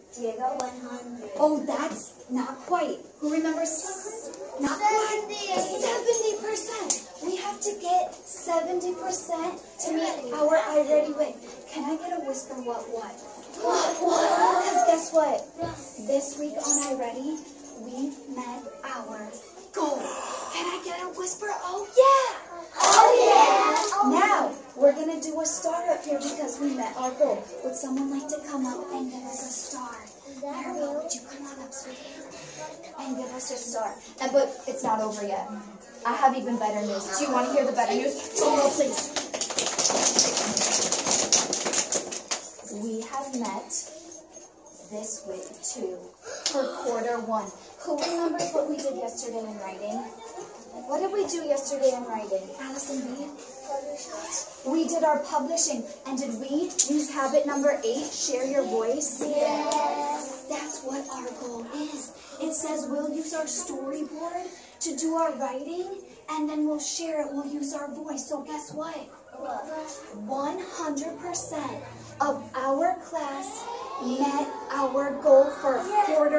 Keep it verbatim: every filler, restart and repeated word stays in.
Diego, one hundred. Oh, that's not quite. Who remembers? Not quite. seventy percent. We have to get seventy percent to meet our I ready win. Can I get a whisper what what? What what? Because guess what? This week on I Ready, we met our goal. Can I get a whisper? Oh yeah! Oh yeah! Now, we're going to do a star up here because we met our goal. Would someone like to come up and give us a star? Maribel, would you come on up, sweetie? And give us a star. And but it's not over yet. I have even better news. Do you want to hear the better news? Drum roll, please. We have met this week too for quarter one. Who remembers what we did yesterday in writing? What did we do yesterday in writing? Allison B? We did our publishing. And did we use habit number eight, share your voice? Yes. That's what our goal is. It says we'll use our storyboard to do our writing, and then we'll share it. We'll use our voice. So guess what? one hundred percent of our class met our goal for quarter